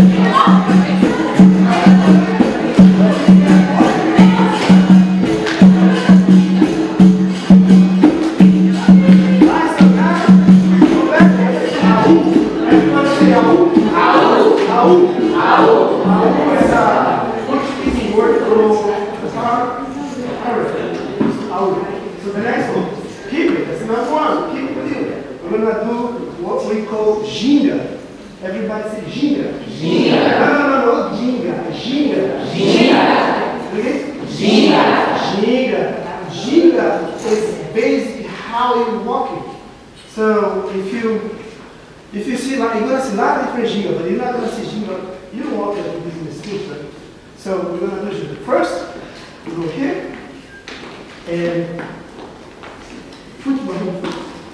So the next one, keep it. That's another one. Keep it with you. We're gonna do what we call ginga. Everybody say ginga. Ginga. No, ginga. Ginga. Ginga. Okay? Ginga. Ginga. Ginga is basically how you're walking. So if you see, like, you're gonna see a lot of different ginga, but you're not gonna see ginga. You don't walk like this in the street, right? So we're gonna do ginga. First, we go here and put one foot.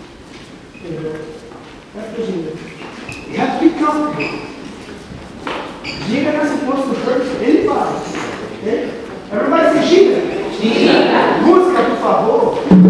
That's the ginga. You have to be comfortable. Ginga not supposed to hurt anybody. Okay? Everybody say ginga. Ginga. Música, por favor.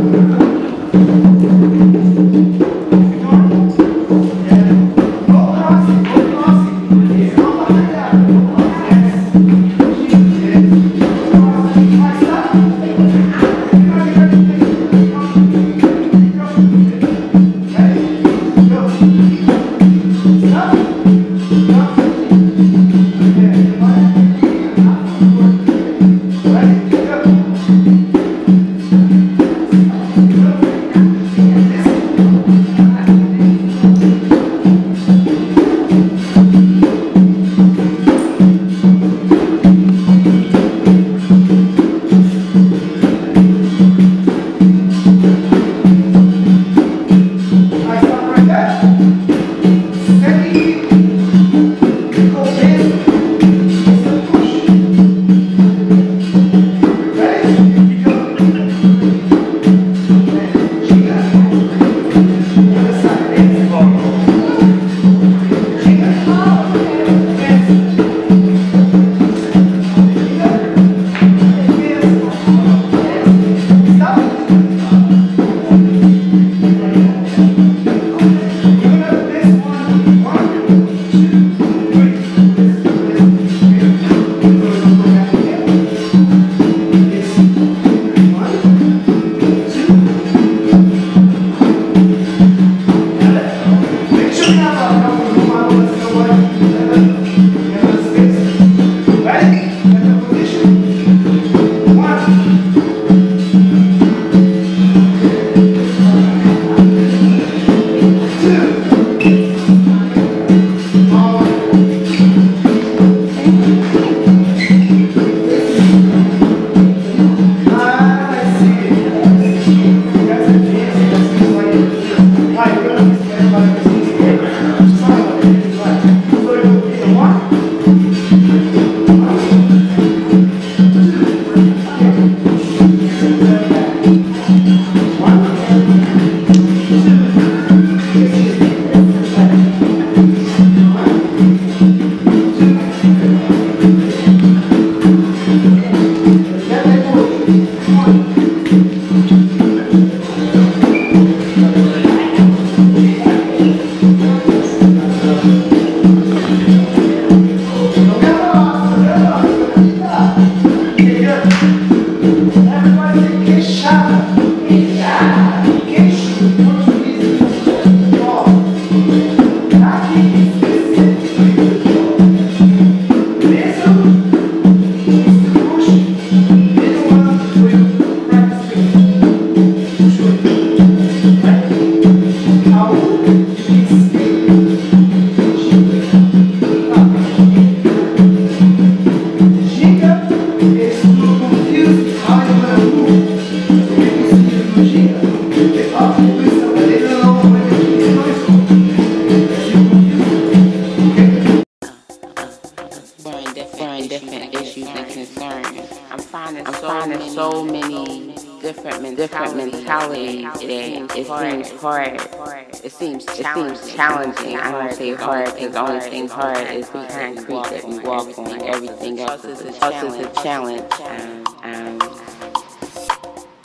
So many different mentalities that it seems hard. It seems challenging. I don't say hard because the only thing hard is the concrete that we walk on. Everything else is a challenge.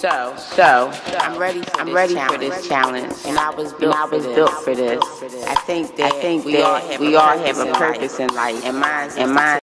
So I'm ready for this challenge, and I was built for this. I think that we all have a purpose in life, and mine